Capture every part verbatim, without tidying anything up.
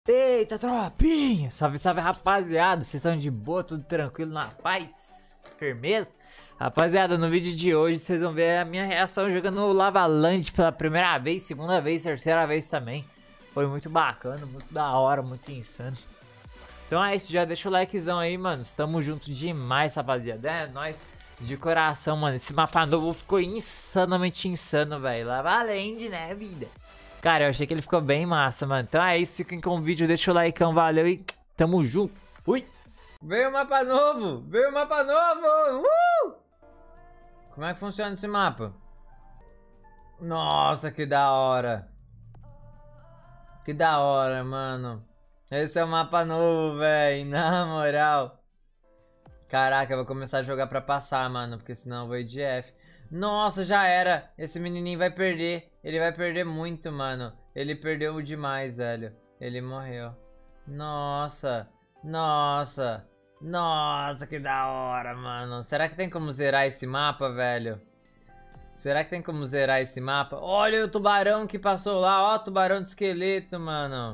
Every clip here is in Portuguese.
Eita, tropinha! Salve, salve, rapaziada! Vocês estão de boa, tudo tranquilo, na paz? Firmeza? Rapaziada, no vídeo de hoje vocês vão ver a minha reação jogando o Lavaland pela primeira vez, segunda vez, terceira vez também. Foi muito bacana, muito da hora, muito insano. Então é isso, já deixa o likezão aí, mano. Estamos juntos demais, rapaziada. É nóis, de coração, mano. Esse mapa novo ficou insanamente insano, velho. Lavaland, né, vida? Cara, eu achei que ele ficou bem massa, mano. Então é isso, fiquem com o vídeo, deixa o likeão, valeu e tamo junto. Ui! Veio o mapa novo! Veio o mapa novo! Uh! Como é que funciona esse mapa? Nossa, que da hora! Que da hora, mano. Esse é o mapa novo, velho. Na moral. Caraca, eu vou começar a jogar pra passar, mano. Porque senão eu vou ir de F. Nossa, já era. Esse menininho vai perder. Ele vai perder muito, mano. Ele perdeu demais, velho. Ele morreu. Nossa. Nossa. Nossa, que da hora, mano. Será que tem como zerar esse mapa, velho? Será que tem como zerar esse mapa? Olha o tubarão que passou lá. Ó, tubarão de esqueleto, mano.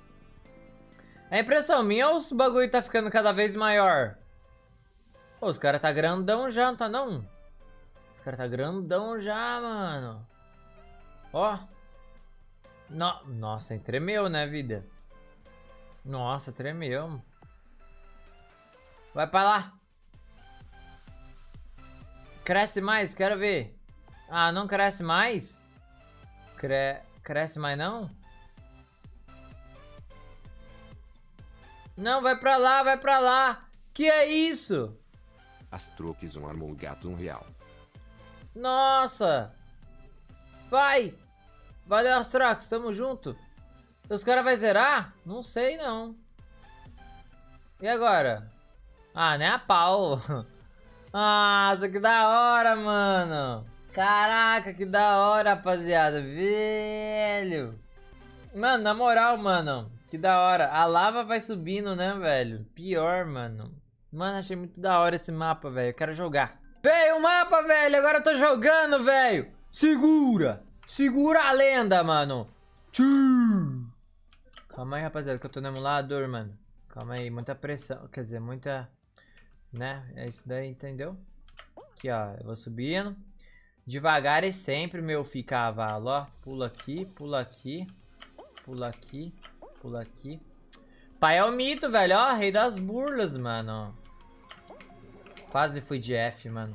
É impressão minha ou os bagulho tá ficando cada vez maior? Pô, os caras tá grandão já, não tá não? Os caras tá grandão já, mano. Ó. No... Nossa, tremeu, né, vida? Nossa, tremeu. Vai pra lá. Cresce mais, quero ver. Ah, não cresce mais? Cre... Cresce mais não? Não, vai pra lá, vai pra lá. Que é isso? As troques um armou gato um real. Nossa. Vai. Valeu, Astrox, tamo junto. Os caras vão zerar? Não sei, não. E agora? Ah, nem a pau. Nossa, que da hora, mano. Caraca, que da hora, rapaziada. Velho. Mano, na moral, mano. Que da hora. A lava vai subindo, né, velho? Pior, mano. Mano, achei muito da hora esse mapa, velho. Eu quero jogar. Veio o mapa, velho. Agora eu tô jogando, velho. Segura. Segura a lenda, mano. Tchum. Calma aí, rapaziada, que eu tô no emulador, mano. Calma aí, muita pressão. Quer dizer, muita... Né? É isso daí, entendeu? Aqui, ó. Eu vou subindo. Devagar e sempre, meu filho cavalo, ó. Pula aqui, pula aqui. Pula aqui. Pula aqui. Pai é o mito, velho. Ó, rei das burlas, mano. Quase fui de F, mano.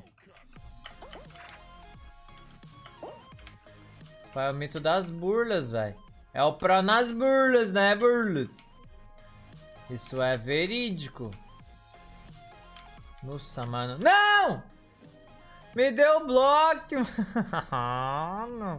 Pai é o mito das burlas, velho. É o pro nas burlas, né, burlas? Isso é verídico. Nossa, mano. Não! Me deu bloco. Mano.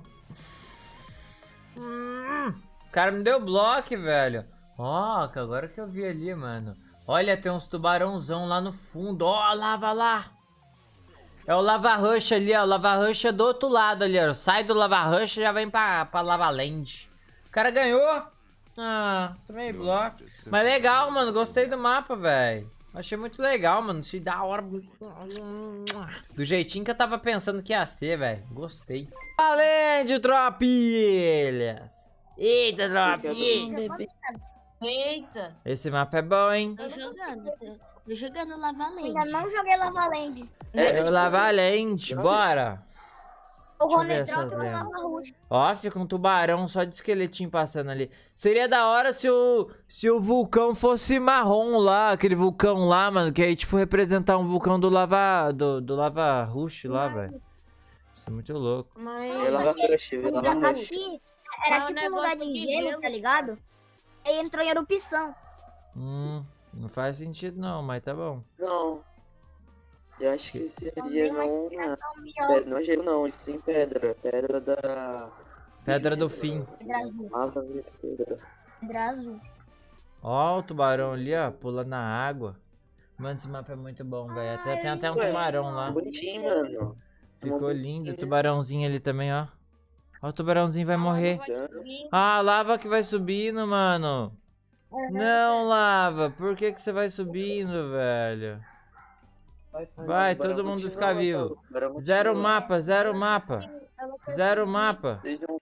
Hum, o cara me deu bloco, velho. Ó, oh, agora que eu vi ali, mano. Olha, tem uns tubarãozão lá no fundo. Ó, oh, lava lá. É o Lava Rush ali, ó. O Lava Rush é do outro lado ali, ó. Sai do Lava Rush e já vem pra, pra Lavaland. O cara ganhou. Ah, tomei bloco. Mas legal, mano. Gostei do mapa, velho. Achei muito legal, mano. Achei da hora. Do jeitinho que eu tava pensando que ia ser, velho. Gostei. Valente, tropilhas. Eita, tropilhas. Eita! Esse mapa é bom, hein? Tô jogando, tô, tô jogando Lavaland. Ainda não joguei Lavaland. É o Lavaland, bora! O Deixa eu ver Ronedrop essas é o lendas. Lava Rush. Ó, fica um tubarão só de esqueletinho passando ali. Seria da hora se o, se o vulcão fosse marrom lá, aquele vulcão lá, mano. Que aí, tipo, representar um vulcão do Lava, do, do Lava Rush lá, velho. Isso é muito louco. Mas Nossa, aquele aqui lugar aqui era Mas o tipo um negócio lugar de de gelo, gelo. tá ligado? Aí entrou em erupção. Hum, não faz sentido não, mas tá bom. Não. Eu acho que Então, seria tem uma não. explicação melhor. Pedra, não é gelo não, isso sim pedra. Pedra da. Pedra do fim. Pedra azul. Lava vira pedra. Pedra azul. Ó, o tubarão ali, ó, pulando na água. Mano, esse mapa é muito bom, velho. Até, tem até um Ué, tubarão lá. Bonitinho, mano. Ficou lindo. O tubarãozinho ali também, ó. Ó, o tubarãozinho vai morrer. vai subir. Ah, lava que vai subindo, mano. Não, lava. Por que que você vai subindo, velho? Vai, todo mundo ficar vivo. Zero mapa, zero mapa. Zero mapa. Sejam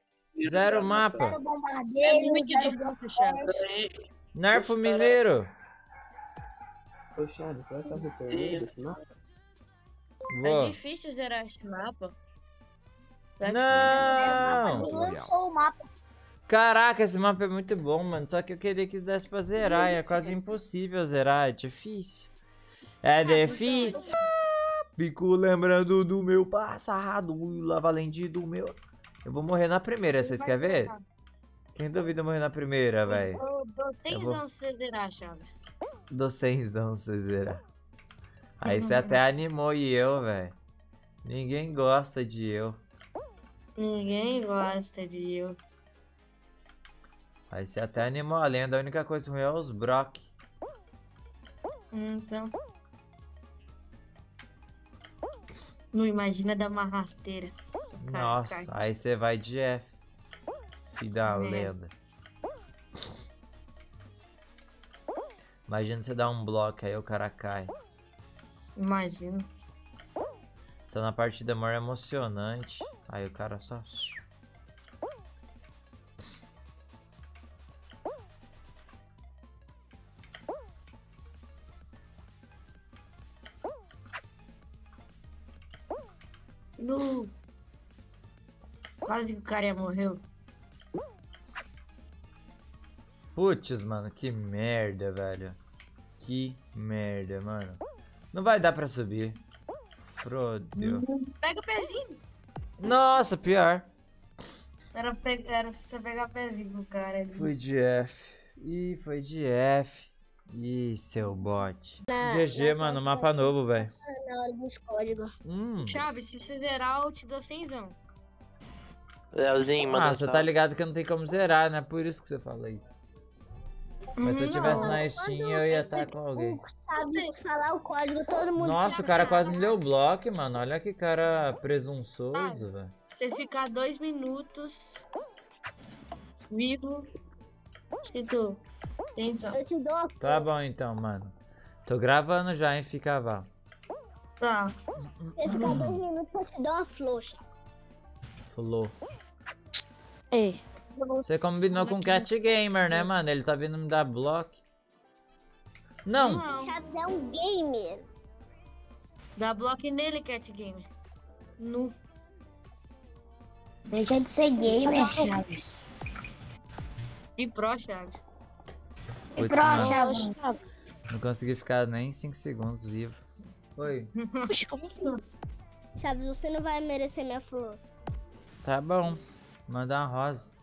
Zero mapa. Zero É bombardeio, muito zero difícil, Chaves. Nerfo Os cara- mineiro. Ô, Charles, vai fazer torneio desse mapa? É Vou. difícil zerar esse mapa. Vai Não! lançou o mapa. Caraca, esse mapa é muito bom, mano. Só que eu queria que desse pra zerar. E é quase impossível zerar. É difícil. É difícil. Fico lembrando do meu passado. O Lavalendy do meu. Eu vou morrer na primeira. Vocês querem ver? Quem duvida morrer na primeira, velho? Eu dou seis Eu vou- anos pra você zerar, Chaves. Dou seis não, você zerar. Aí você até animou e eu, velho. Ninguém gosta de eu. Ninguém gosta de eu. Aí você até animou a lenda. A única coisa ruim é os Brock. Então. Não imagina dar uma rasteira. Cara, Nossa, cara. aí você vai de F. Filho da É. lenda. Imagina você dar um bloco aí o cara cai. Imagina. Só na partida maior emocionante. Aí o cara só. No... Quase que o cara ia morrer. Putz, mano, que merda, velho. Que merda, mano. Não vai dar pra subir. Frodeu. Pega o pezinho. Nossa, pior. Era, pe... Era você pegar pezinho com o cara ali. Fui de F. Ih, foi de F. Ih, seu bot. Na- G G, na mano, sua mapa novo, velho. Na hora dos códigos. Hum. Chaves, se você zerar, eu te dou cenzão. Leozinho, manda Ah, você tá ligado que não tem como zerar, né? Por isso que você fala aí. Mas se eu tivesse Não. na Steam, eu ia estar com alguém. Sabe falar o código, todo mundo Nossa, o cara quase me deu bloco, mano. Olha que cara presunçoso, velho. Você ficar dois minutos vivo, se tu tenzão. Eu te dou a Tá bom então, mano. Tô gravando já, hein? Fica vá. Tá. Você ficar dois minutos, eu te dou uma flor. Falou. Ei. Você combinou com o Cat Gamer, né, mano? Ele tá vindo me dar bloco. Não! Não. Chaves é um gamer. Dá bloco nele, Cat Gamer. Nu. Deixa de ser gamer, Chaves. E pro, Chaves. Putz, Pro, mano, Chaves. não consegui ficar nem cinco segundos vivo. Oi. Puxa, como assim? Chaves, você não vai merecer minha flor. Tá bom. Manda uma rosa.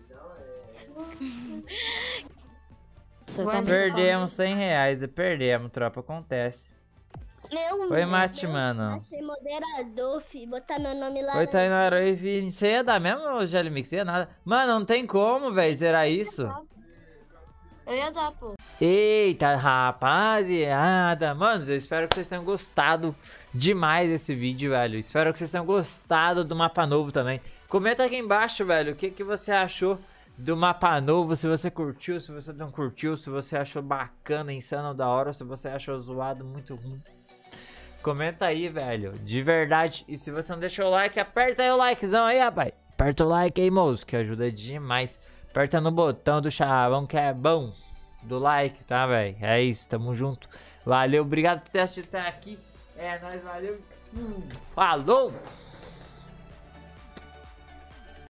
Vai me Perdemos cem reais e perdemos, tropa. Acontece. Meu Oi, Deus, Mate, mano. Vai ser moderador, filho. Botar meu nome lá. Oi, na- Tainara. Oi, Vini. Você ia dar mesmo, Jelly Mix? Ia nada. Mano, não tem como, velho, zerar isso. Eu ia dar, pô. Eita, rapaziada. Mano, eu espero que vocês tenham gostado demais desse vídeo, velho. Espero que vocês tenham gostado do mapa novo também. Comenta aqui embaixo, velho, o que, que você achou do mapa novo. Se você curtiu, se você não curtiu, se você achou bacana, insano, da hora, ou se você achou zoado, muito ruim. Comenta aí, velho, de verdade. E se você não deixou o like, aperta aí o likezão aí, rapaz. Aperta o like aí, moço, que ajuda demais. Aperta no botão do chavão que é bom. Do like, tá, velho? É isso, tamo junto. Valeu, obrigado por ter assistido até aqui. É nóis, valeu. Falou!